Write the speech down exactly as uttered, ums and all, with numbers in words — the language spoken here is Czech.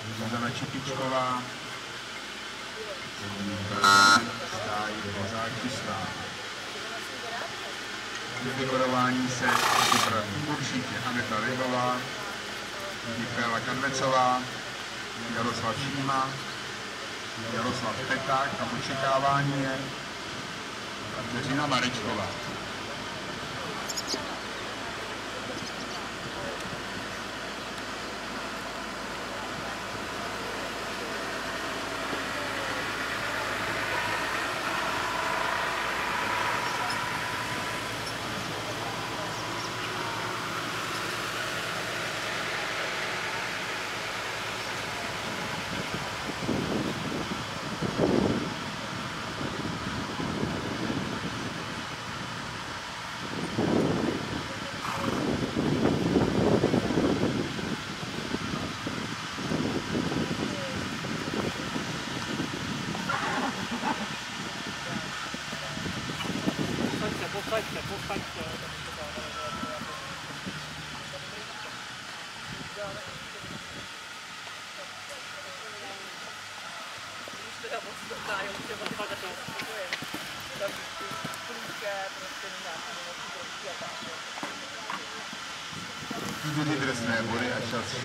Zuzana Čepičková, stájí pořád čistá. Vyfigurování se připraví určitě Aneta Ryhová, Michaela Kanvecová, Jaroslav Šíma, Jaroslav Peták a očekávání je Kateřina Marečková. Posaďte, posaďte. Teda moc dobrá, jo, třeba fakt to spokojem. Tam průzké, prostě nějaké moc průzké a tak. Čtyři trestné body a čas.